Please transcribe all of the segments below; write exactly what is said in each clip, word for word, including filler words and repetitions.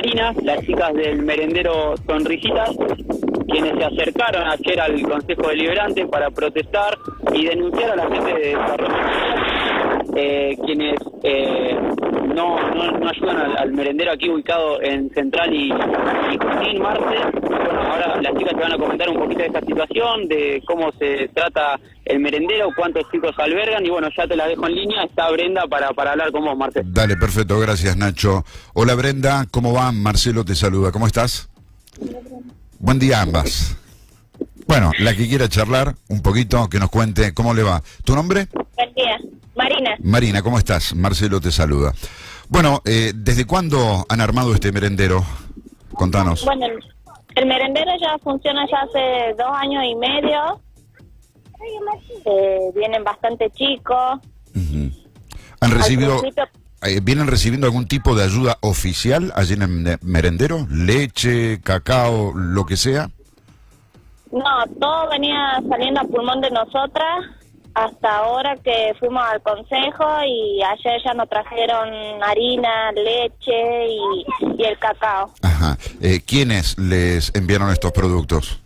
Marina, las chicas del merendero Sonrisitas, quienes se acercaron ayer al Consejo Deliberante para protestar y denunciar a la gente de desarrollo social, eh, quienes eh, no, no, no ayudan al, al merendero aquí ubicado en Central y, y Junín, Marce. Bueno, ahora las chicas te van a comentar un poquito de esta situación, de cómo se trata el merendero, cuántos chicos albergan, y bueno, ya te la dejo en línea, está Brenda para, para hablar con vos, Marce. Dale, perfecto, gracias Nacho. Hola Brenda, ¿cómo va? Marcelo te saluda, ¿cómo estás? Buen día a ambas. Bueno, la que quiera charlar un poquito, que nos cuente cómo le va. ¿Tu nombre? Buen día, Marina. Marina, ¿cómo estás? Marcelo te saluda. Bueno, eh, ¿desde cuándo han armado este merendero? Contanos. Bueno, el, el merendero ya funciona ya hace dos años y medio. Eh, vienen bastante chicos. Uh-huh. ¿Han recibido, principio... eh, vienen recibiendo algún tipo de ayuda oficial allí en el merendero? ¿Leche, cacao, lo que sea? No, todo venía saliendo a pulmón de nosotras hasta ahora que fuimos al consejo, y ayer ya nos trajeron harina, leche y, y el cacao. Ajá. Eh, ¿Quiénes les enviaron estos productos?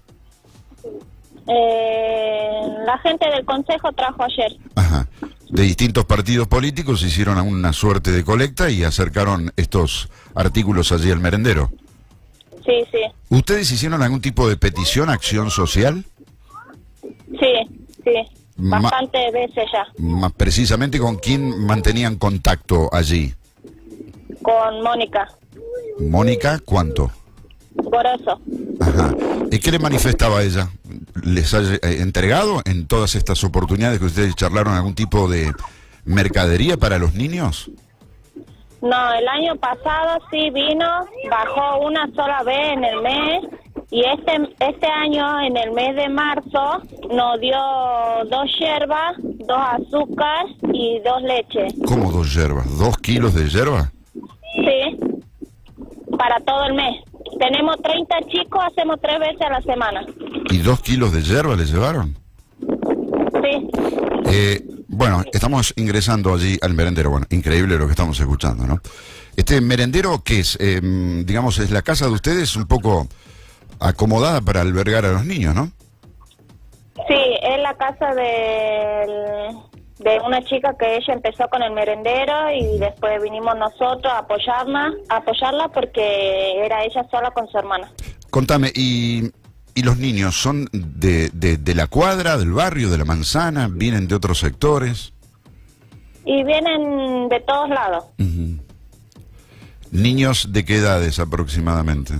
Eh, la gente del consejo trajo ayer. Ajá. De distintos partidos políticos hicieron una suerte de colecta y acercaron estos artículos allí al merendero. Sí, sí. ¿Ustedes hicieron algún tipo de petición, acción social? Sí, sí. Bastantes veces ya. Más precisamente, ¿con quién mantenían contacto allí? Con Mónica. ¿Mónica cuánto? Goroso. Ajá. ¿Y qué le manifestaba ella? ¿Les ha eh, entregado en todas estas oportunidades que ustedes charlaron algún tipo de mercadería para los niños? No, el año pasado sí vino, bajó una sola vez en el mes, y este este año, en el mes de marzo, nos dio dos yerbas, dos azúcar y dos leches. ¿Cómo dos yerbas? ¿Dos kilos de yerba? Sí, para todo el mes. Tenemos treinta chicos, hacemos tres veces a la semana. ¿Y dos kilos de yerba le llevaron? Sí. Eh, bueno, estamos ingresando allí al merendero. Bueno, increíble lo que estamos escuchando, ¿no? Este merendero, ¿qué es? Eh, digamos, es la casa de ustedes un poco acomodada para albergar a los niños, ¿no? Sí, es la casa de, de una chica que ella empezó con el merendero, y después vinimos nosotros a apoyarla, a apoyarla porque era ella sola con su hermana. Contame, ¿y, y los niños son de, de, de la cuadra, del barrio, de la manzana? ¿Vienen de otros sectores? Y vienen de todos lados. Uh-huh. ¿Niños de qué edades aproximadamente?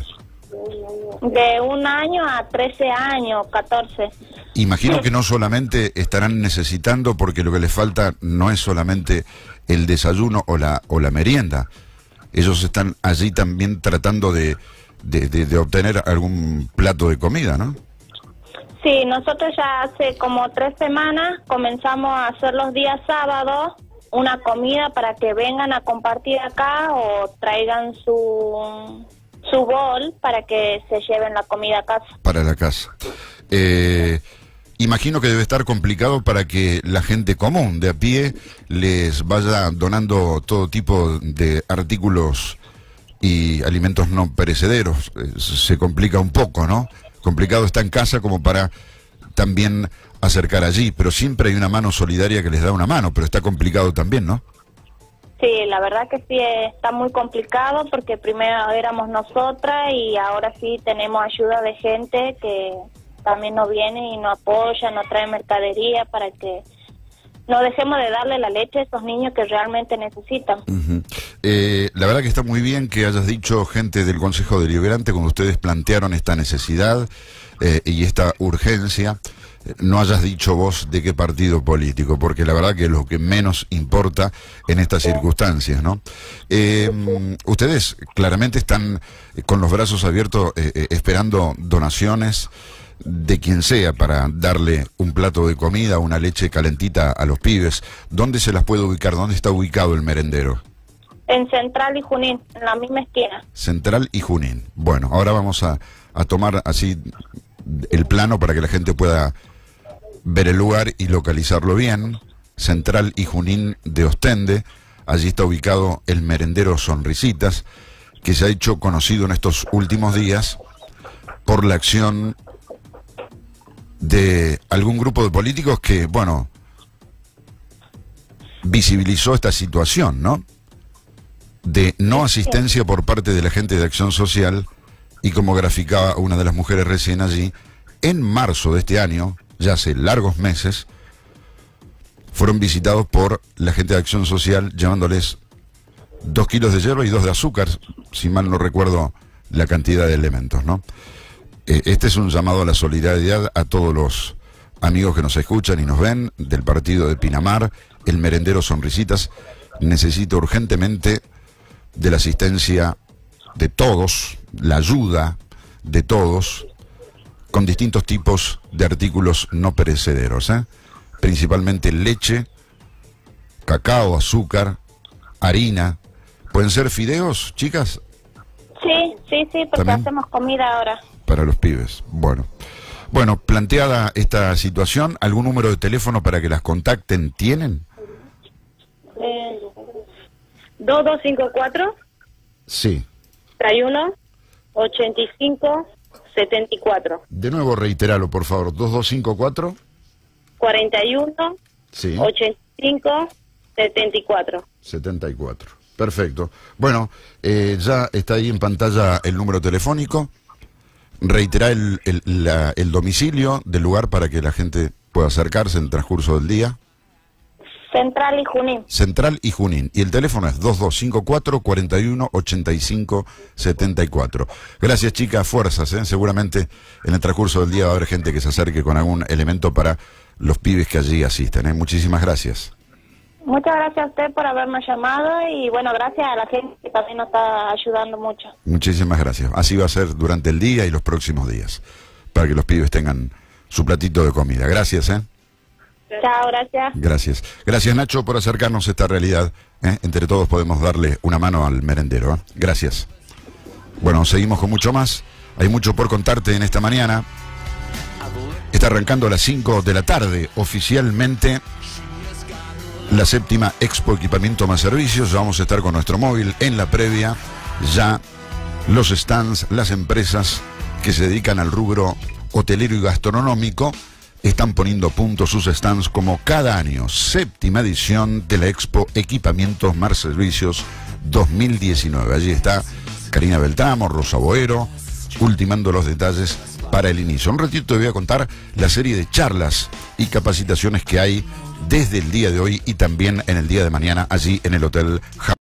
De un año a trece años, catorce. Imagino que no solamente estarán necesitando, porque lo que les falta no es solamente el desayuno o la o la merienda. Ellos están allí también tratando de, de, de, de obtener algún plato de comida, ¿no? Sí, nosotros ya hace como tres semanas comenzamos a hacer los días sábados una comida para que vengan a compartir acá, o traigan su... su bol para que se lleven la comida a casa. Para la casa. Eh, imagino que debe estar complicado para que la gente común, de a pie, les vaya donando todo tipo de artículos y alimentos no perecederos. Eh, se complica un poco, ¿no? Complicado está en casa como para también acercar allí, pero siempre hay una mano solidaria que les da una mano, pero está complicado también, ¿no? Sí, la verdad que sí está muy complicado, porque primero éramos nosotras y ahora sí tenemos ayuda de gente que también nos viene y nos apoya, nos trae mercadería para que no dejemos de darle la leche a esos niños que realmente necesitan. Uh-huh. eh, la verdad que está muy bien que hayas dicho, gente del Consejo Deliberante, cuando ustedes plantearon esta necesidad eh, y esta urgencia, no hayas dicho vos de qué partido político, porque la verdad que es lo que menos importa en estas circunstancias, ¿no? Eh, ustedes claramente están con los brazos abiertos eh, eh, esperando donaciones de quien sea para darle un plato de comida, una leche calentita a los pibes. ¿Dónde se las puede ubicar? ¿Dónde está ubicado el merendero? En Central y Junín, en la misma esquina. Central y Junín. Bueno, ahora vamos a, a tomar así el plano para que la gente pueda ver el lugar y localizarlo bien. Central y Junín de Ostende. Allí está ubicado el merendero Sonrisitas. que se ha hecho conocido en estos últimos días por la acción de algún grupo de políticos que, bueno, visibilizó esta situación, ¿no? De no asistencia por parte de la gente de Acción Social, y como graficaba una de las mujeres recién allí, en marzo de este año, ya hace largos meses, fueron visitados por la gente de Acción Social llevándoles dos kilos de hierba y dos de azúcar, si mal no recuerdo la cantidad de elementos, ¿no? Eh, este es un llamado a la solidaridad a todos los amigos que nos escuchan y nos ven del partido de Pinamar. El merendero Sonrisitas necesita urgentemente de la asistencia de todos, la ayuda de todos, con distintos tipos de artículos no perecederos, ¿eh? Principalmente leche, cacao, azúcar, harina. ¿Pueden ser fideos, chicas? Sí, sí, sí, porque ¿también? Hacemos comida ahora. Para los pibes, bueno. Bueno, planteada esta situación, ¿algún número de teléfono para que las contacten tienen? Eh, dos dos cinco cuatro, Sí. treinta y uno, ochenta y cinco, setenta y cuatro. De nuevo reiteralo, por favor. dos dos cinco cuatro. cuarenta y uno, Sí. ochenta y cinco, setenta y cuatro. setenta y cuatro. Perfecto. Bueno, eh, ya está ahí en pantalla el número telefónico. Reiterá el, el, la, el domicilio del lugar para que la gente pueda acercarse en el transcurso del día. Central y Junín. Central y Junín. Y el teléfono es dos dos cinco cuatro, cuarenta y uno, ochenta y cinco, setenta y cuatro. Gracias, chicas, fuerzas, ¿eh? Seguramente en el transcurso del día va a haber gente que se acerque con algún elemento para los pibes que allí asisten, ¿eh? Muchísimas gracias. Muchas gracias a usted por haberme llamado y bueno, gracias a la gente que también nos está ayudando mucho. Muchísimas gracias. Así va a ser durante el día y los próximos días, para que los pibes tengan su platito de comida. Gracias, ¿eh? Chao, gracias. Gracias. Gracias, Nacho, por acercarnos a esta realidad, ¿eh? Entre todos podemos darle una mano al merendero, ¿eh? Gracias. Bueno, seguimos con mucho más. Hay mucho por contarte en esta mañana. Está arrancando a las cinco de la tarde, oficialmente, la séptima Expo Equipamiento Más Servicios. Ya vamos a estar con nuestro móvil en la previa. Ya los stands, las empresas que se dedican al rubro hotelero y gastronómico están poniendo a punto sus stands como cada año. Séptima edición de la Expo Equipamientos Más Servicios dos mil diecinueve. Allí está Karina Beltramo, Rosa Boero, ultimando los detalles para el inicio. Un ratito te voy a contar la serie de charlas y capacitaciones que hay desde el día de hoy y también en el día de mañana allí en el Hotel Japón.